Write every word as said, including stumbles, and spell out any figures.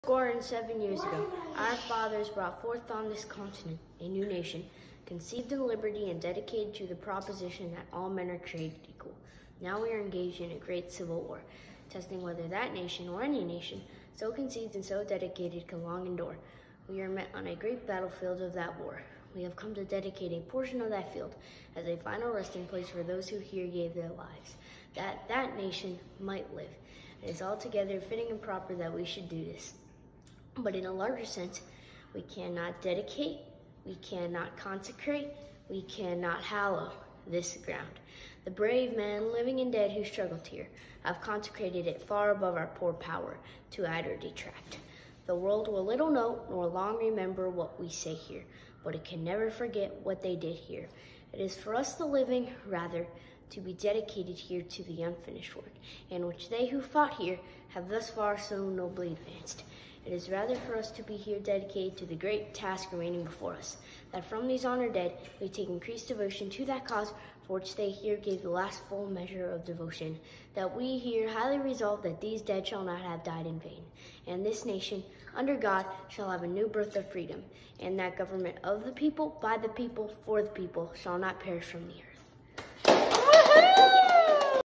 Score and seven years ago, our fathers brought forth on this continent a new nation, conceived in liberty and dedicated to the proposition that all men are created equal. Now we are engaged in a great civil war, testing whether that nation or any nation, so conceived and so dedicated, can long endure. We are met on a great battlefield of that war. We have come to dedicate a portion of that field as a final resting place for those who here gave their lives, that that nation might live. It is altogether fitting and proper that we should do this. But in a larger sense, we cannot dedicate, we cannot consecrate, we cannot hallow this ground. The brave men, living and dead, who struggled here have consecrated it far above our poor power to add or detract. The world will little note nor long remember what we say here, but it can never forget what they did here. It is for us the living, rather, to be dedicated here to the unfinished work, in which they who fought here have thus far so nobly advanced. It is rather for us to be here dedicated to the great task remaining before us, that from these honored dead we take increased devotion to that cause for which they here gave the last full measure of devotion, that we here highly resolve that these dead shall not have died in vain, and this nation, under God, shall have a new birth of freedom, and that government of the people, by the people, for the people, shall not perish from the earth.